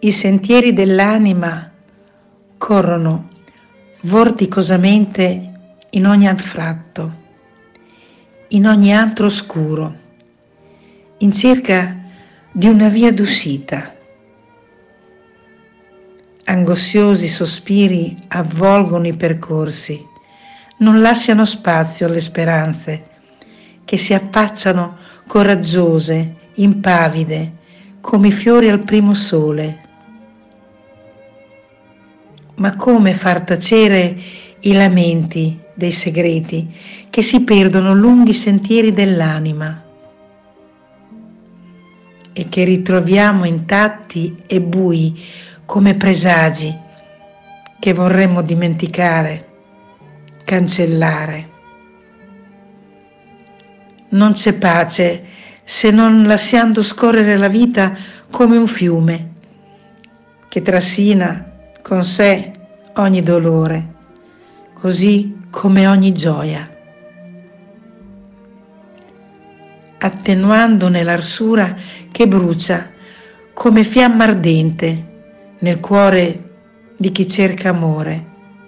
I sentieri dell'anima corrono vorticosamente in ogni anfratto, in ogni antro oscuro, in cerca di una via d'uscita. Angosciosi sospiri avvolgono i percorsi, non lasciano spazio alle speranze che si affacciano coraggiose, impavide, come i fiori al primo sole. Ma come far tacere i lamenti dei segreti che si perdono lungo i sentieri dell'anima e che ritroviamo intatti e bui come presagi che vorremmo dimenticare, cancellare. Non c'è pace se non lasciando scorrere la vita come un fiume che trascina con sé ogni dolore, così come ogni gioia, attenuandone l'arsura che brucia come fiamma ardente nel cuore di chi cerca amore.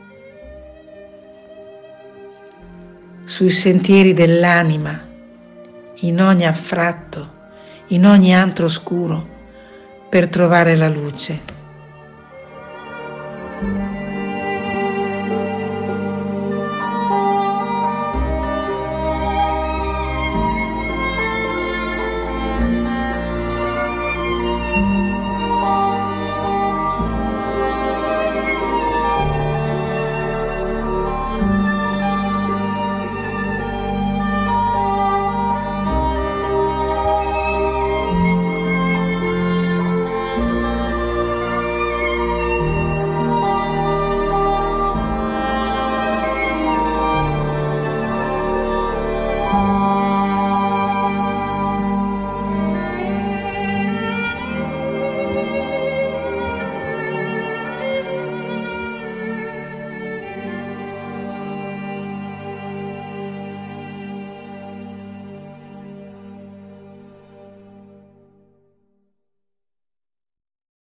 Sui sentieri dell'anima, in ogni affratto, in ogni antro oscuro, per trovare la luce.